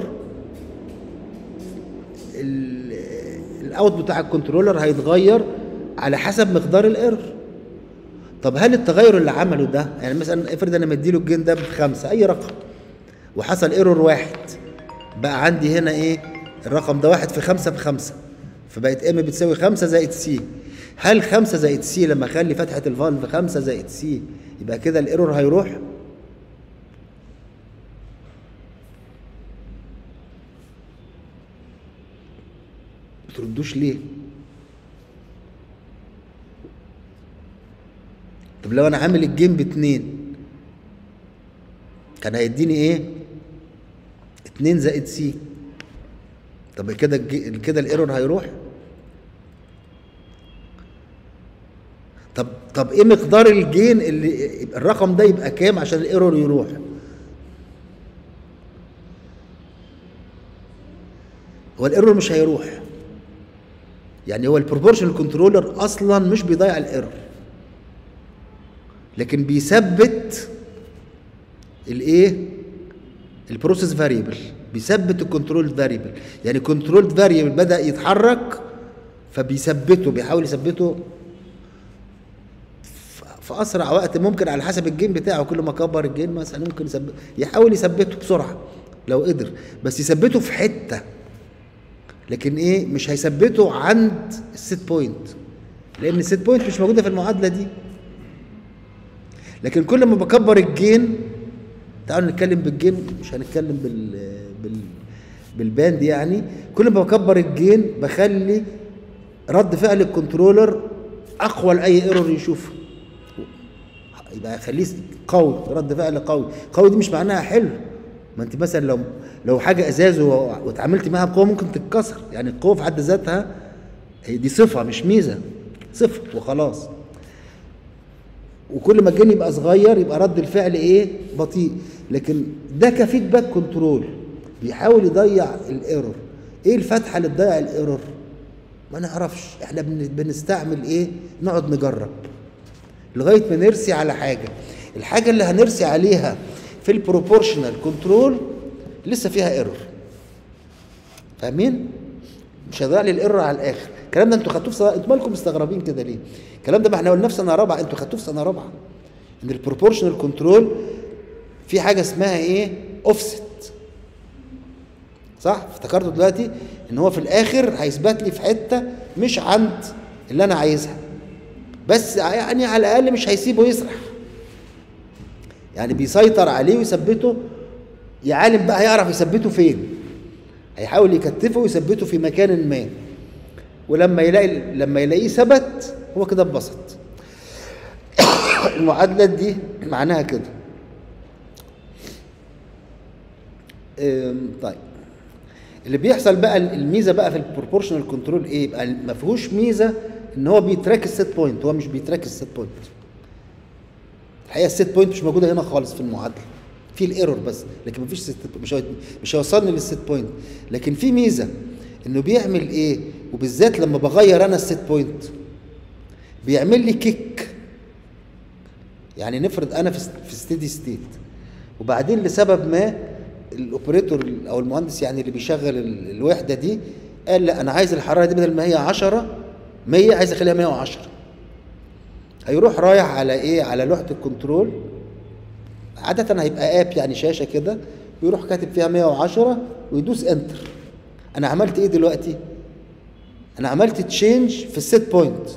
S1: الاوت بتاع الكنترولر هيتغير على حسب مقدار الايرور. طب هل التغير اللي عمله ده، يعني مثلا افرض انا مديله الجين ده بخمسه اي رقم وحصل ايرور واحد، بقى عندي هنا ايه؟ الرقم ده واحد في خمسه بخمسه، فبقت ام بتساوي خمسه زائد سي. هل خمسه زائد سي لما اخلي فتحه الفالف خمسه زائد سي يبقى كده الايرور هيروح؟ ما تردوش ليه؟ طب لو انا عامل الجيم باتنين كان هيديني ايه؟ اتنين زائد سي. طب كده كده الايرور هيروح؟ طب طب ايه مقدار الجين اللي الرقم ده يبقى كام عشان الايرور يروح؟ هو الايرور مش هيروح. يعني هو البروبورشنال كنترولر اصلا مش بيضيع الايرور، لكن بيثبت الايه؟ البروسيس فاريبل، بيثبت الكنترول فاريبل. يعني كنترول فاريبل بدا يتحرك فبيثبته، بيحاول يثبته في اسرع وقت ممكن على حسب الجين بتاعه. كل ما كبر الجين مثلا ممكن يثبت، يحاول يثبته بسرعه لو قدر، بس يثبته في حته، لكن ايه؟ مش هيثبته عند السيت بوينت، لان السيت بوينت مش موجوده في المعادله دي. لكن كل ما بكبر الجين، تعالوا نتكلم بالجين مش هنتكلم بال بال بالباند، يعني كل ما بكبر الجين بخلي رد فعل الكنترولر اقوى لاي ايرور يشوفه، يبقى خليه قوي، رد فعل قوي. قوي دي مش معناها حلو، ما انت مثلا لو لو حاجه ازاز واتعاملت معاها بقوه ممكن تتكسر، يعني القوه في حد ذاتها دي صفه مش ميزه، صفه وخلاص. وكل ما الجين يبقى صغير يبقى رد الفعل ايه؟ بطيء. لكن ده كفيدباك كنترول بيحاول يضيع الايرور. ايه الفتحه اللي تضيع الايرور؟ ما نعرفش، احنا بنستعمل ايه؟ نقعد نجرب لغايه ما نرسي على حاجه. الحاجه اللي هنرسي عليها في البروبورشنال كنترول لسه فيها ايرور، فاهمين؟ مش هيضيع لي الايرور على الاخر. الكلام ده انتوا خدتوه في سنه، انتوا مالكم مستغربين كده ليه؟ الكلام ده ما احنا قلناه في سنه رابعه، انتوا خدتوه في سنه رابعه ان البروبورشنال كنترول في حاجه اسمها ايه؟ اوفست، صح؟ افتكرتوا دلوقتي ان هو في الاخر هيثبت لي في حته مش عند اللي انا عايزها، بس يعني على الاقل مش هيسيبه يسرح، يعني بيسيطر عليه ويثبته. يا عالم بقى هيعرف يثبته فين، هيحاول يكتفه ويثبته في مكان ما، ولما يلاقي لما يلاقيه ثبت هو كده اتبسط. المعادلات دي معناها كده. أم، طيب اللي بيحصل بقى الميزه بقى في البروبورشنال كنترول ايه؟ يبقى ما فيهوش ميزه ان هو بيتراك السيت بوينت، هو مش بيتراك السيت بوينت. الحقيقه السيت بوينت مش موجوده هنا خالص في المعادله، في الايرور بس، لكن مفيش ست، مش هي- مش هيوصلني للسيت بوينت. لكن في ميزه انه بيعمل ايه، وبالذات لما بغير انا السيت بوينت بيعمل لي كيك. يعني نفرض انا في في ستيدي ستيت، وبعدين لسبب ما الاوبريتور او المهندس يعني اللي بيشغل ال- الوحده دي قال لا انا عايز الحراره دي بدل ما هي عشرة مية عايز اخليها مية وعشرة. هيروح رايح على ايه؟ على لوحه الكنترول، عاده هيبقى اب يعني شاشه كده، ويروح كاتب فيها مية وعشرة ويدوس انتر. انا عملت ايه دلوقتي؟ انا عملت تشينج في السيت بوينت.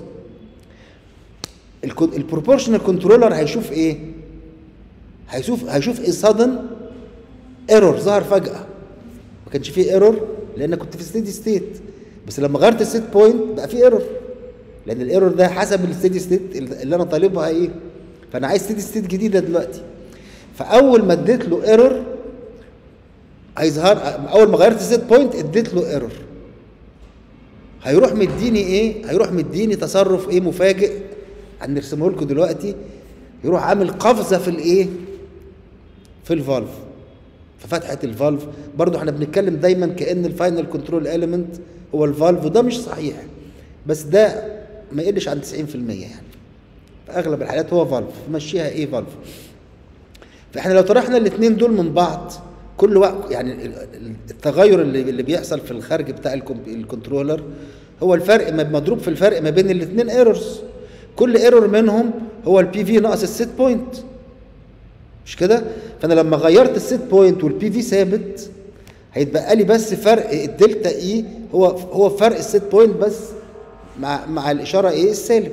S1: البروبورشنال كنترولر هيشوف ايه؟ هيشوف هيشوف ايه صدن ايرور ظهر فجاه. ما كانش فيه ايرور لان كنت في ستيدي ستيت، بس لما غيرت السيت بوينت بقى فيه ايرور، لان الايرور ده حسب الستيدي ستيت اللي انا طالبها ايه. فانا عايز ستيدي ستيت جديده دلوقتي. فاول ما اديت له ايرور هيظهر، اول ما غيرت السيت بوينت اديت له ايرور، هيروح مديني ايه؟ هيروح مديني تصرف ايه مفاجئ هنرسمه لكم دلوقتي. يروح عامل قفزه في الايه؟ في الفالف، في فتحه الفالف. برضو احنا بنتكلم دايما كأن الفاينل كنترول اليمنت هو الفالف، وده مش صحيح، بس ده ما يقلش عن تسعين في المية يعني. في اغلب الحالات هو فالف، مشيها ايه فالف. فاحنا لو طرحنا الاثنين دول من بعض كل وقت، يعني التغير اللي اللي بيحصل في الخارج بتاع الكنترولر هو الفرق مضروب في الفرق ما بين الاثنين ايرورز. كل ايرور منهم هو البي في ناقص السيت بوينت، مش كده؟ فانا لما غيرت السيت بوينت والبي في ثابت هيتبقى لي بس فرق الدلتا اي، هو هو فرق السيت بوينت بس مع مع الاشاره ايه؟ السالب.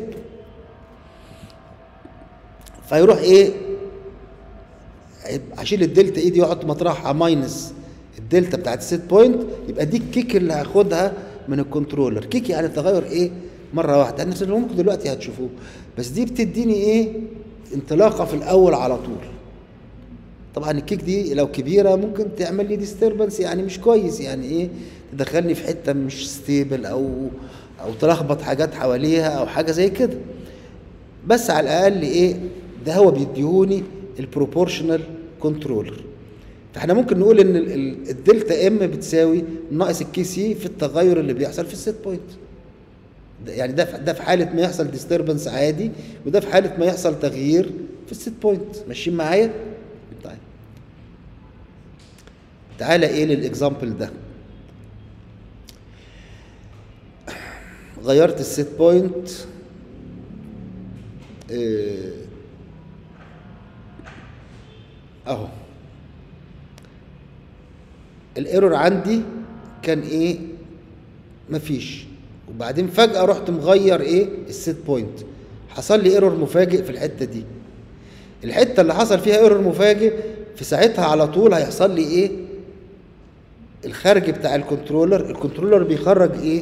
S1: فيروح ايه؟ هشيل الدلتا اي دي واحط مطرحها ماينس الدلتا بتاعت السيت بوينت، يبقى دي الكيك اللي هاخدها من الكنترولر. كيك يعني تغير ايه؟ مره واحده، احنا يعني ممكن دلوقتي هتشوفوه، بس دي بتديني ايه؟ انطلاقه في الاول على طول. طبعا الكيك دي لو كبيره ممكن تعمل لي ديستربنس، يعني مش كويس، يعني ايه؟ تدخلني في حته مش ستيبل او او تلخبط حاجات حواليها او حاجه زي كده. بس على الاقل ايه؟ ده هو بيديهوني البروبورشنال كنترولر. فاحنا ممكن نقول ان الدلتا ام بتساوي ناقص الكي سي في التغير اللي بيحصل في السيت بوينت. يعني ده ده في حاله ما يحصل ديستربنس عادي، وده في حاله ما يحصل تغيير في السيت بوينت. ماشيين معايا؟ طيب تعالى ايه للاكزامبل ده. غيرت السيت بوينت اه اهو الايرور عندي كان ايه؟ مفيش، وبعدين فجأة رحت مغير ايه؟ السيت بوينت، حصل لي ايرور مفاجئ في الحتة دي. الحتة اللي حصل فيها ايرور مفاجئ في ساعتها على طول هيحصل لي ايه؟ الخارج بتاع الكنترولر، الكنترولر بيخرج ايه؟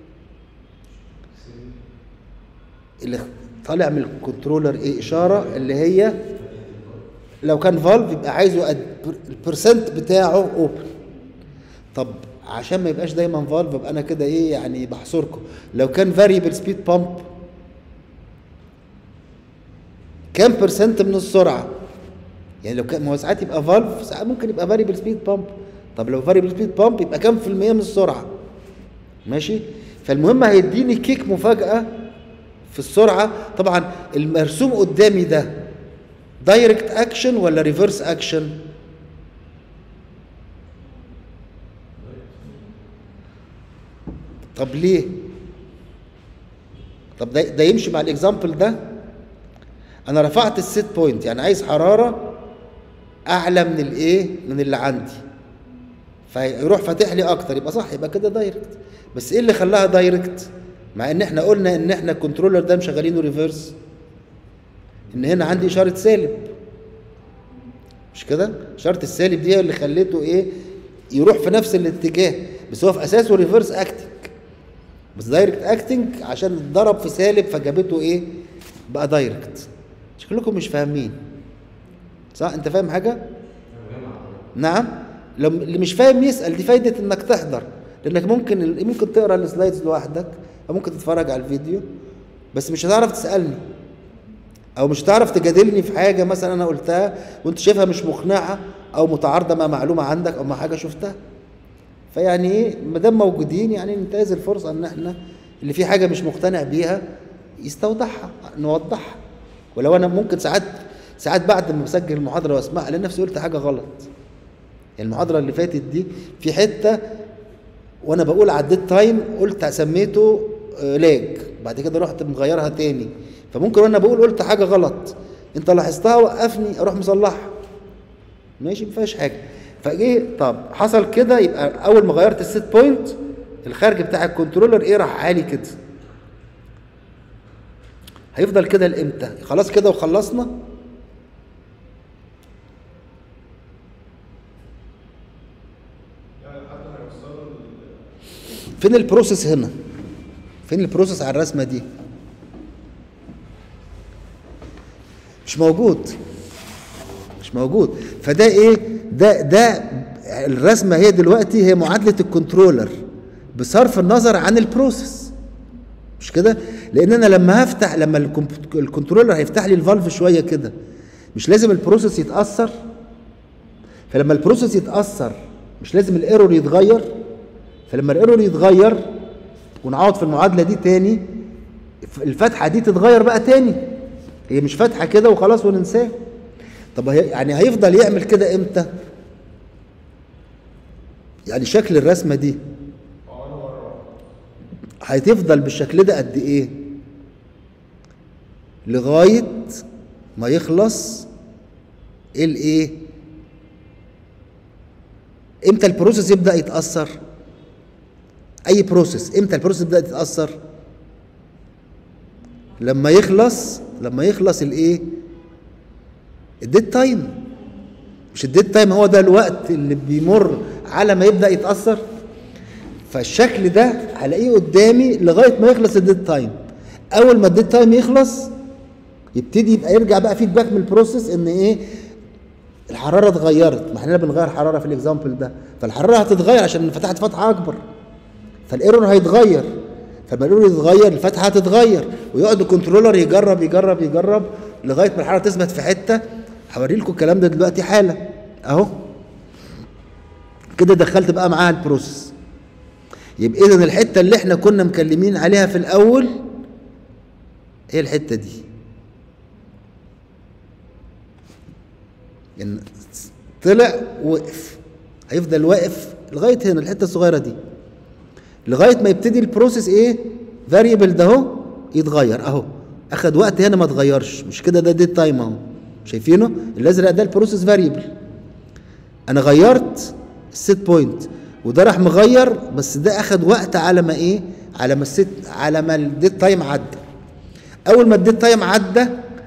S1: اللي طالع من الكنترولر ايه؟ اشارة اللي هي لو كان فالف يبقى عايزه البرسنت بتاعه اوبن. طب عشان ما يبقاش دايما فالف يبقى انا كده ايه يعني بحصركم. لو كان فاريبل سبيد بامب كام برسنت من السرعه؟ يعني لو كان، ما هو ساعات يبقى فالف، ساعات ممكن يبقى فاريبل سبيد بامب. طب لو فاريبل سبيد بامب يبقى كام في المية من السرعه؟ ماشي. فالمهم هيديني كيك مفاجاه في السرعه. طبعا المرسوم قدامي ده دايركت اكشن ولا ريفرس اكشن؟ طب ليه؟ طب ده, ده يمشي مع الاكزامبل ده. انا رفعت السيت بوينت، يعني عايز حراره اعلى من الايه؟ من اللي عندي، فيروح فاتح لي اكتر، يبقى صح، يبقى كده دايركت. بس ايه اللي خلاها دايركت؟ مع ان احنا قلنا ان احنا الكنترولر ده مشغلينه ريفرس، ان هنا عندي اشاره سالب، مش كده؟ اشاره السالب دي هي اللي خليته ايه؟ يروح في نفس الاتجاه، بس هو في اساسه ريفرس اكتنج، بس دايركت اكتنج عشان اتضرب في سالب فجابته ايه؟ بقى دايركت. شكلكم مش فاهمين صح؟ انت فاهم حاجه؟ نعم. لو اللي مش فاهم يسال، دي فايده انك تحضر، لانك ممكن ممكن تقرا السلايدز لوحدك او ممكن تتفرج على الفيديو بس مش هتعرف تسالني او مش هتعرف تجادلني في حاجه مثلا انا قلتها وانت شايفها مش مقنعه او متعارضه مع معلومه عندك او مع حاجه شفتها. فيعني ايه، ما دام موجودين يعني ننتهز الفرصه ان احنا اللي في حاجه مش مقتنع بيها يستوضحها نوضحها. ولو انا ممكن ساعات ساعات بعد ما بسجل المحاضره واسمعها الاقي نفسي قلت حاجه غلط. يعني المحاضره اللي فاتت دي في حته وانا بقول عديت تايم قلت سميته لاج، بعد كده رحت مغيرها تاني، فممكن وانا بقول قلت حاجه غلط انت لاحظتها وقفني اروح مصلحها. ماشي ما فيهاش حاجه. فايه طب حصل كده، يبقى اول ما غيرت السيت بوينت الخارج بتاع الكنترولر ايه راح عالي كده. هيفضل كده لامتى؟ خلاص كده وخلصنا. فين البروسيس هنا؟ فين البروسيس على الرسمه دي؟ مش موجود مش موجود. فده ايه؟ ده ده الرسمه هي دلوقتي هي معادله الكنترولر بصرف النظر عن البروسيس، مش كده؟ لان انا لما هفتح لما الكنترولر هيفتح لي الفالف شويه كده مش لازم البروسيس يتاثر. فلما البروسيس يتاثر مش لازم الايرور يتغير. فلما الايرور يتغير ونعوض في المعادله دي تاني الفتحه دي تتغير بقى تاني. هي مش فتحه كده وخلاص وننساه. طب يعني هيفضل يعمل كده امتى؟ يعني شكل الرسمه دي هتفضل بالشكل ده قد ايه؟ لغايه ما يخلص الايه؟ امتى البروسيس يبدا يتاثر؟ اي بروسيس امتى البروسيس يبدا يتاثر؟ لما يخلص لما يخلص الايه؟ الديد تايم. مش الديد تايم هو ده الوقت اللي بيمر على ما يبدا يتاثر؟ فالشكل ده هلاقيه قدامي لغايه ما يخلص الديد تايم. اول ما الديد تايم يخلص يبتدي يبقى يرجع بقى فيدباك من البروسيس ان ايه؟ الحراره اتغيرت. ما احنا بنغير حراره في الاكزامبل ده، فالحراره هتتغير عشان فتحت فتحه اكبر، فالايرور هيتغير. فلما الايرور يتغير الفتحه هتتغير، ويقعد الكنترولر يجرب يجرب يجرب لغايه ما الحراره تثبت في حته. هوري لكم الكلام ده دلوقتي حالا اهو كده. دخلت بقى معاها البروسيس. يبقى اذا الحته اللي احنا كنا مكلمين عليها في الاول هي الحته دي. يعني طلع وقف، هيفضل واقف لغايه هنا الحته الصغيره دي لغايه ما يبتدي البروسيس ايه؟ فاريبل ده اهو يتغير اهو. اخد وقت هنا ما اتغيرش، مش كده؟ ده ديد تايم اهو، شايفينه؟ الازرق ده البروسيس فاريبل. انا غيرت السيت بوينت وده راح مغير، بس ده اخد وقت على ما ايه؟ على ما السيت على ما الديد تايم عدى. اول ما الديد تايم عدى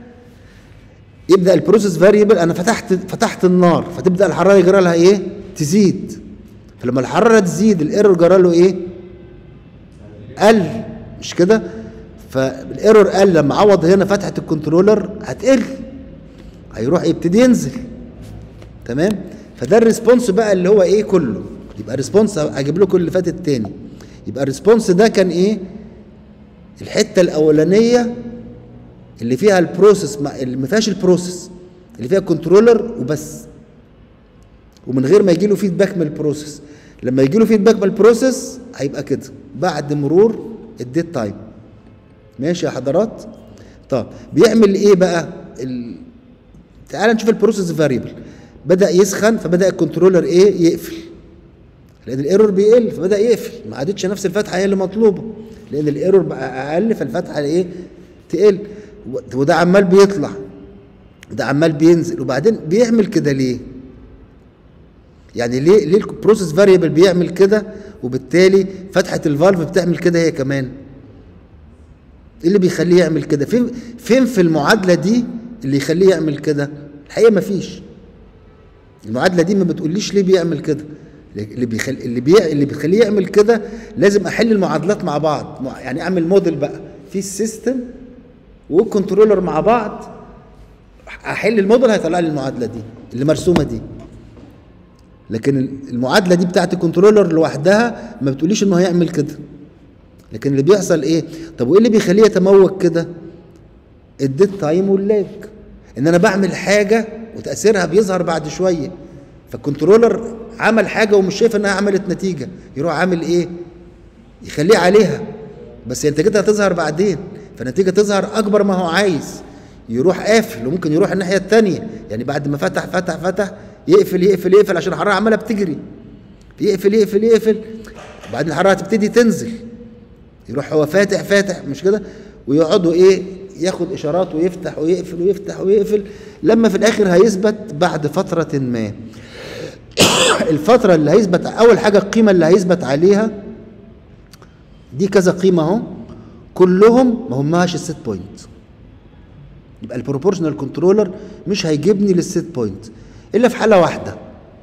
S1: يبدا البروسيس فاريبل. انا فتحت فتحت النار فتبدا الحراره يجرى لها ايه؟ تزيد. فلما الحراره تزيد الايرور جرى له ايه؟ قل، مش كده؟ فالايرور قل لما عوض هنا فتحه الكنترولر هتقل، هيروح يبتدي ينزل. تمام؟ فده الريسبونس بقى اللي هو ايه كله. يبقى ريسبونس هجيب لكم اللي فاتت تاني. يبقى الريسبونس ده كان ايه؟ الحته الاولانيه اللي فيها البروسيس، اللي ما فيهاش البروسيس، اللي فيها كنترولر وبس، ومن غير ما يجي له فيدباك من البروسيس. لما يجي له فيدباك من البروسيس هيبقى كده بعد مرور الديد تايم. ماشي يا حضرات؟ طب بيعمل ايه بقى؟ ال... تعال نشوف البروسيس فاريبل. بدا يسخن فبدا الكنترولر ايه؟ يقفل، لان الايرور بيقل فبدا يقفل. ما عادتش نفس الفتحه هي اللي مطلوبه، لان الايرور بقى اقل فالفتحه ايه؟ تقل. وده عمال بيطلع وده عمال بينزل. وبعدين بيعمل كده ليه؟ يعني ليه ليه البروسيس فاريبل بيعمل كده وبالتالي فتحه الفالف بتعمل كده هي كمان؟ ايه اللي بيخليه يعمل كده؟ فين فين في المعادله دي اللي يخليه يعمل كده؟ الحقيقه مفيش. المعادله دي ما بتقوليش ليه بيعمل كده. اللي بيخلي اللي بي... اللي بيخليه يعمل كده لازم احل المعادلات مع بعض. يعني اعمل موديل بقى في السيستم والكنترولر مع بعض احل الموديل هيطلع لي المعادله دي اللي مرسومه دي، لكن المعادله دي بتاعت الكنترولر لوحدها ما بتقوليش انه هيعمل كده. لكن اللي بيحصل ايه؟ طب وايه اللي بيخليه يتموج كده؟ الديد تايم واللاج، ان انا بعمل حاجه وتاثيرها بيظهر بعد شويه، فالكنترولر عمل حاجه ومش شايف انها عملت نتيجه، يروح عامل ايه؟ يخليه عليها، بس نتيجتها هتظهر بعدين، فالنتيجه تظهر اكبر ما هو عايز، يروح قافل، وممكن يروح الناحيه الثانيه، يعني بعد ما فتح فتح فتح يقفل يقفل يقفل عشان الحراره عماله بتجري، يقفل يقفل يقفل، وبعدين الحراره تبتدي تنزل، يروح هو فاتح فاتح مش كده، ويقعدوا ايه؟ ياخد اشارات ويفتح ويقفل ويفتح ويقفل، لما في الاخر هيثبت بعد فتره ما. الفتره اللي هيثبت اول حاجه القيمه اللي هيثبت عليها دي كذا قيمه اهو، كلهم ما هماش السيت بوينت. يبقى البروبورشنال كنترولر مش هيجيبني للسيت بوينت الا في حاله واحده،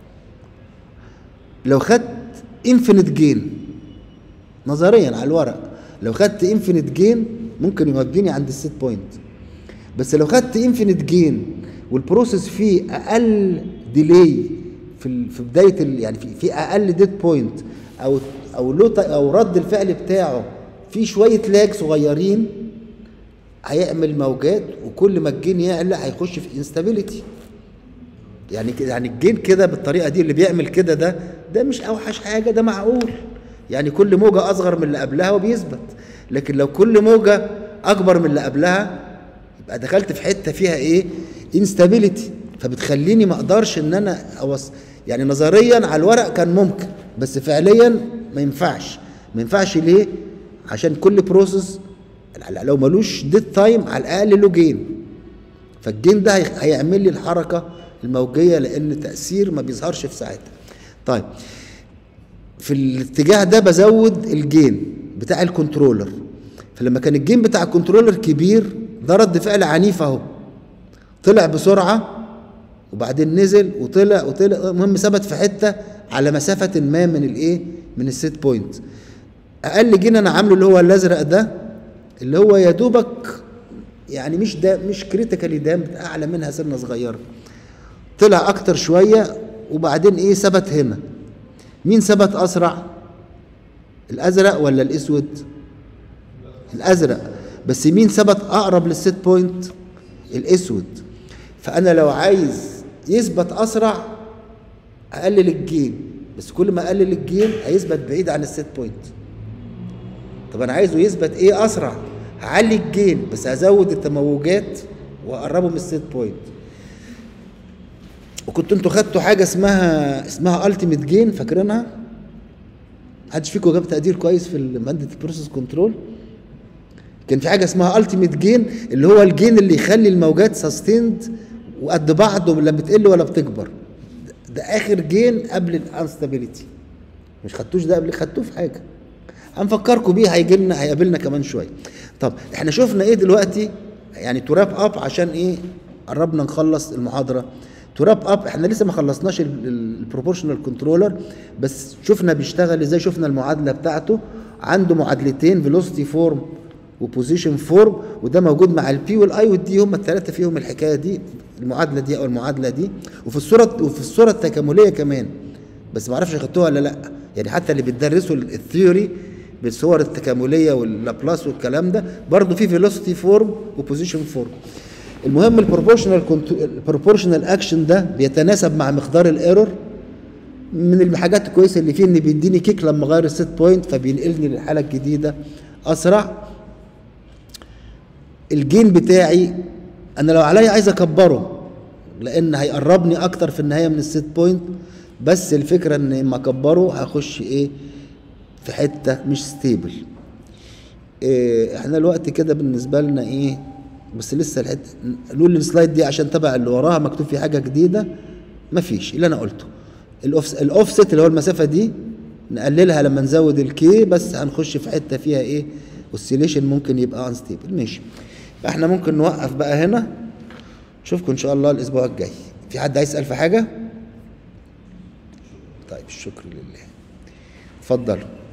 S1: لو خدت انفينيت جين. نظريا على الورق لو خدت انفينيت جين ممكن يوديني عند السيت بوينت، بس لو خدت انفينيت جين والبروسيس فيه اقل ديلي في في بدايه يعني في, في اقل ديد بوينت او او لو او رد الفعل بتاعه في شويه لاج صغيرين، هيعمل موجات، وكل ما الجين يعلى هيخش في انستابيليتي. يعني يعني الجين كده بالطريقه دي اللي بيعمل كده ده ده مش اوحش حاجه، ده معقول، يعني كل موجه اصغر من اللي قبلها وبيثبت. لكن لو كل موجه اكبر من اللي قبلها يبقى دخلت في حته فيها ايه؟ انستابيليتي، فبتخليني ما اقدرش ان انا أوص... يعني نظريا على الورق كان ممكن، بس فعليا ما ينفعش. ما ينفعش ليه؟ عشان كل بروسيس لو ملوش ديد تايم على الاقل له جين، فالجين ده هيعمل لي الحركه الموجيه لان التاثير ما بيظهرش في ساعتها. طيب في الاتجاه ده بزود الجين بتاع الكنترولر، فلما كان الجين بتاع الكنترولر كبير ده رد فعل عنيف اهو، طلع بسرعه وبعدين نزل وطلع وطلع، المهم ثبت في حته على مسافه ما من الايه؟ من السيت بوينت. اقل جين انا عامله اللي هو الازرق ده، اللي هو يا دوبك يعني مش ده مش كريتيكالي دام، اعلى منها سنه صغيره، طلع اكتر شويه وبعدين ايه؟ ثبت هنا. مين ثبت اسرع؟ الازرق ولا الاسود؟ الازرق. بس مين ثبت اقرب للسيت بوينت؟ الاسود. فانا لو عايز يثبت اسرع اقلل الجين، بس كل ما اقلل الجين هيثبت بعيد عن السيت بوينت. طب انا عايزه يثبت ايه اسرع؟ هعلي الجين بس هزود التموجات واقربه من السيت بوينت. وكنت انتوا خدتوا حاجه اسمها اسمها التيميت جين، فاكرينها؟ محدش فيكم جاب تقدير كويس في ماده البروسيس كنترول؟ كان في حاجه اسمها التيميت جين، اللي هو الجين اللي يخلي الموجات سستيند وقد بعض لا بتقل ولا بتكبر. ده اخر جين قبل الانستابيليتي. مش خدتوش ده قبل؟ خدتوه في حاجه هنفكركم بيه، هيجي لنا هيقابلنا كمان شويه. طب احنا شفنا ايه دلوقتي؟ يعني تراب اب عشان ايه؟ قربنا نخلص المحاضره. تراب اب احنا لسه ما خلصناش البروبورشنال كنترولر، بس شفنا بيشتغل ازاي، شفنا المعادله بتاعته، عنده معادلتين فيلوسيتي فورم وبوزيشن فورم، وده موجود مع البي والاي والدي، هم الثلاثه فيهم الحكايه دي، المعادله دي او المعادله دي، وفي الصوره وفي الصوره التكامليه كمان، بس ما اعرفش خدتوها ولا لا. يعني حتى اللي بتدرسوا الثيوري بالصور التكامليه واللابلاس والكلام ده برضه في فيلوسيتي فورم وبوزيشن فورم. المهم البروبورشنال البروبورشنال اكشن ده بيتناسب مع مقدار الايرور. من الحاجات الكويسه اللي فيه ان بيديني كيك لما اغير السيت بوينت، فبينقلني للحاله الجديده اسرع. الجين بتاعي انا لو عليا عايز اكبره لان هيقربني اكتر في النهايه من السيت بوينت، بس الفكره ان لما اكبره هخش ايه؟ في حته مش ستيبل. إيه احنا الوقت كده بالنسبه لنا ايه؟ بس لسه الحته نقول السلايد دي عشان تبع اللي وراها مكتوب في حاجه جديده. مفيش اللي انا قلته. الاوفست اللي هو المسافه دي نقللها لما نزود الكي، بس هنخش في حته فيها ايه؟ اوسيليشن ممكن يبقى انستيبل. ماشي، احنا ممكن نوقف بقى هنا. نشوفكم ان شاء الله الاسبوع الجاي. في حد عايز يسال في حاجه؟ طيب الشكر لله. اتفضلوا.